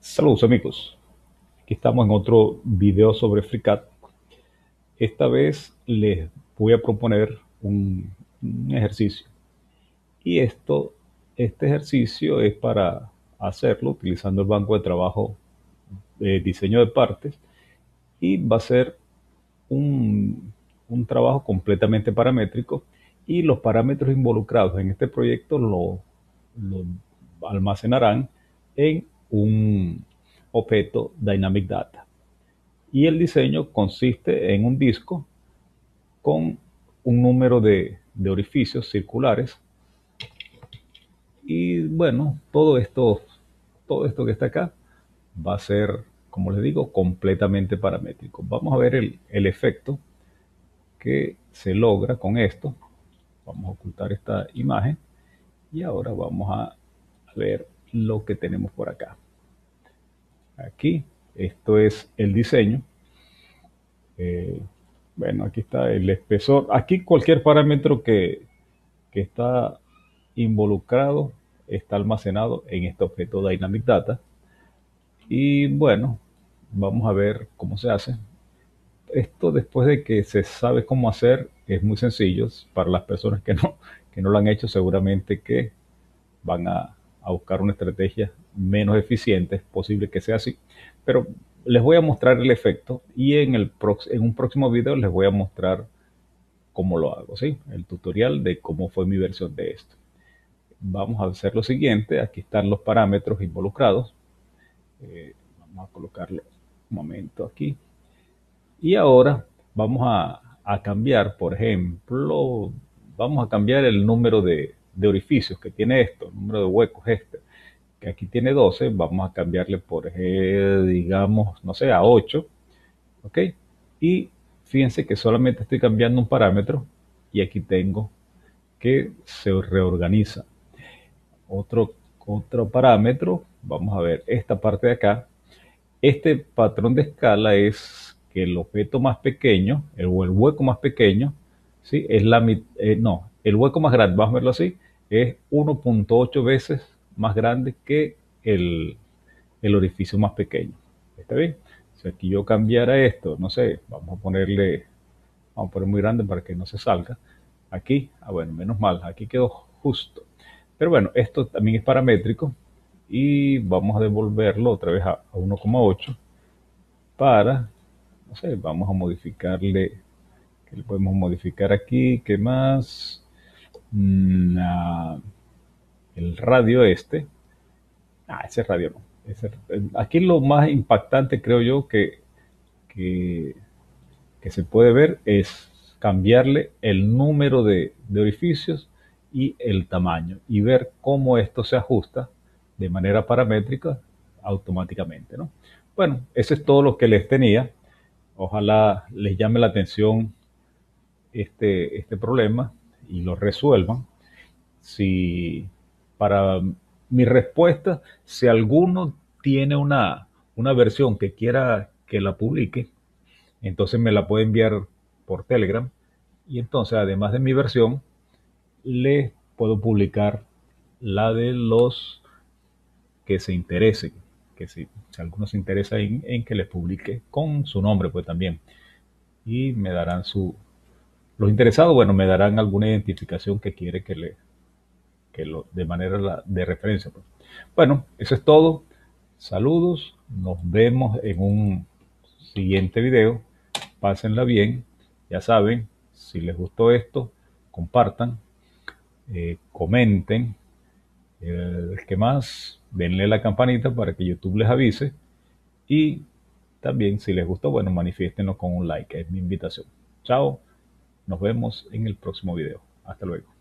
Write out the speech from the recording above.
Saludos amigos, aquí estamos en otro video sobre FreeCAD. Esta vez les voy a proponer un ejercicio y este ejercicio es para hacerlo utilizando el banco de trabajo de diseño de partes y va a ser un trabajo completamente paramétrico y los parámetros involucrados en este proyecto lo almacenarán en un objeto Dynamic Data. Y el diseño consiste en un disco con un número de orificios circulares. Y bueno, todo esto que está acá va a ser, como les digo, completamente paramétrico. Vamos a ver el efecto que se logra con esto. Vamos a ocultar esta imagen y ahora vamos a ver lo que tenemos por acá. Aquí, esto es el diseño. Eh, bueno, aquí está el espesor. Aquí cualquier parámetro que está involucrado está almacenado en este objeto Dynamic Data. Y bueno, vamos a ver cómo se hace. Esto después de que se sabe cómo hacer es muy sencillo. Para las personas que no lo han hecho seguramente que van a buscar una estrategia menos eficiente. Es posible que sea así. Pero les voy a mostrar el efecto y en un próximo video les voy a mostrar cómo lo hago, ¿sí? El tutorial de cómo fue mi versión de esto. Vamos a hacer lo siguiente. Aquí están los parámetros involucrados. Vamos a colocarlo un momento aquí. Y ahora vamos a cambiar, por ejemplo, vamos a cambiar el número de orificios que tiene esto, el número de huecos este, que aquí tiene 12, vamos a cambiarle por, digamos, no sé, a 8, ¿ok? Y fíjense que solamente estoy cambiando un parámetro y aquí tengo que se reorganiza. Otro parámetro, vamos a ver esta parte de acá. Este patrón de escala es que el objeto más pequeño, o el hueco más pequeño, ¿sí? Es no, el hueco más grande, vamos a verlo así, es 1.8 veces más grande que el orificio más pequeño. ¿Está bien? Si aquí yo cambiara esto, no sé, vamos a poner muy grande para que no se salga. Aquí, bueno, menos mal, aquí quedó justo. Pero bueno, esto también es paramétrico y vamos a devolverlo otra vez a 1,8 para, no sé, vamos a modificarle, ¿qué le podemos modificar aquí? ¿Qué más? El radio este. Ese radio no. Aquí lo más impactante creo yo que, que se puede ver es cambiarle el número de orificios y el tamaño y ver cómo esto se ajusta de manera paramétrica automáticamente, ¿no? Bueno, eso es todo lo que les tenía. Ojalá les llame la atención este problema y lo resuelvan. Si para mi respuesta, si alguno tiene una versión que quiera que la publique, entonces me la puede enviar por Telegram y entonces además de mi versión les puedo publicar la de los que se interesen, que si alguno se interesa en que les publique con su nombre pues también y me darán los interesados, bueno, me darán alguna identificación que quiere de manera de referencia, pues. Bueno, eso es todo. Saludos, nos vemos en un siguiente video. Pásenla bien. Ya saben, si les gustó esto, compartan, comenten. ¿Qué más? Denle la campanita para que YouTube les avise. Y también, si les gustó, bueno, manifiéstenlo con un like. Es mi invitación. Chao. Nos vemos en el próximo video. Hasta luego.